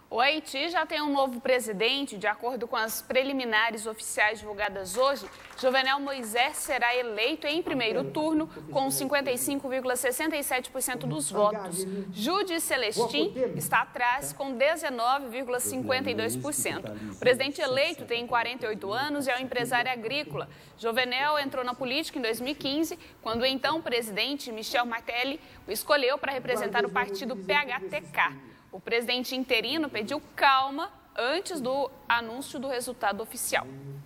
O Haiti já tem um novo presidente. De acordo com as preliminares oficiais divulgadas hoje, Jovenel Moïse será eleito em primeiro turno com 55,67% dos votos. Judi Celestin está atrás com 19,52%. O presidente eleito tem 48 anos e é um empresário agrícola. Jovenel entrou na política em 2015, quando o então presidente Michel Martelly o escolheu para representar o partido PHTK. O presidente interino pediu calma antes do anúncio do resultado oficial.